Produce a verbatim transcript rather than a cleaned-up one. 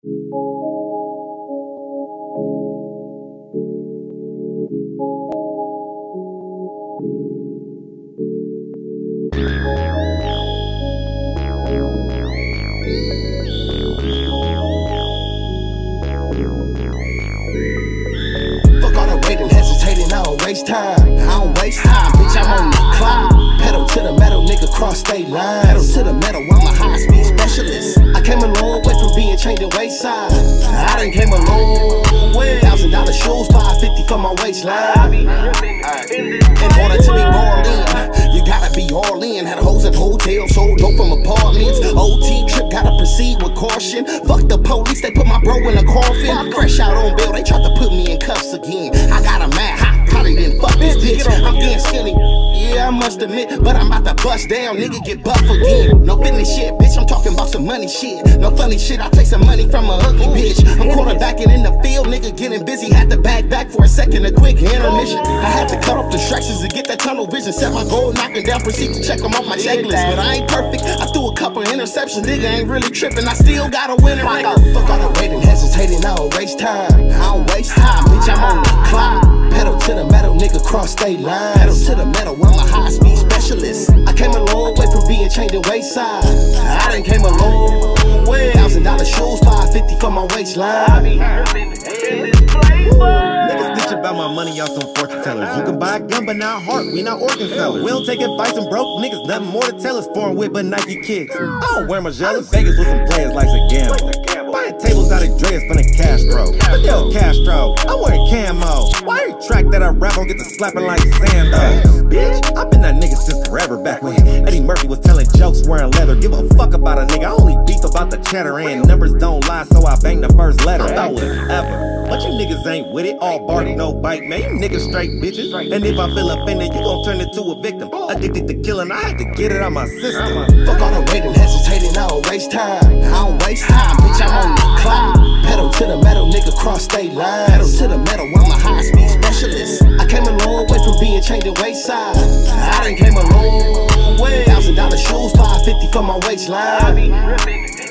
Fuck all the waiting, hesitating, I don't waste time. I don't waste time, bitch, I'm on the clock. Pedal to the metal, nigga, cross state lines. Pedal to the metal, I'm a high-speed specialist. I came a long way from being chained to wayside. I done came a long way. Thousand dollar shoes, five fifty for my waistline. In order to be all in, you gotta be all in. Had hoes at hotels, sold dope from apartments. O T trip, gotta proceed with caution. Fuck the police, they put my bro in a coffin. Fresh out on bail, they tried to put me in cuffs again. I got a mad hot, probably didn't fuck this bitch. I'm getting skinny, yeah, I must admit, but I'm about to bust down, nigga, get buff again. No fitness shit, bitch, I'm talking about some money shit. No funny shit, I take some money from a ugly bitch. I'm quarterbacking in the field, nigga, getting busy. Had to back back for a second, a quick intermission. I had to cut off distractions to get that tunnel vision. Set my goal, knocking down, proceed to check them off my checklist. But I ain't perfect, I threw a couple interceptions, nigga, ain't really tripping. I still got a winning record. Fuck all the waiting, hesitating, I don't waste time. I don't waste time, bitch, I'm on the clock. Pedal to the metal, nigga, cross state lines. Pedal to the metal, I'm a high-speed specialist. I came a long way from being chained to wayside. I done came a long way. Thousand dollar shoes, five fifty for my waistline. Niggas bitch about my money, y'all some fortune tellers. You can buy a gun, but not heart, we not organ sellers. We don't take advice from broke niggas, nothing more to tell us. Foreign whip, but Nike kicks. I don't wear my jealous. Vegas with some players like a gamble. Buying tables out of Dre's from the Castro. Fidel Castro, I'm wearing camo. Why every track that I rap on get to slapping like Sando? Bitch, I've been that nigga since forever. Back when Eddie Murphy was telling jokes wearing leather. Give a fuck about a nigga, I only beef about the cheddar. And numbers don't lie, so I bang the first letter. I thought whatever, but you niggas ain't with it. All bark, no bite, man, you niggas straight bitches. And if I feel offended, you gon' turn into a victim. Addicted to killing, I had to get it out my system. Fuck all the waiting, hesitating, I don't waste time. I don't waste time, bitch, I'm on the clock. Pedal to the metal, nigga, cross state lines. Pedal to the metal, I'm a high-speed specialist. I came a long way from being chained to wayside. I done came a long way. Thousand dollar shoes, five fifty for my waistline.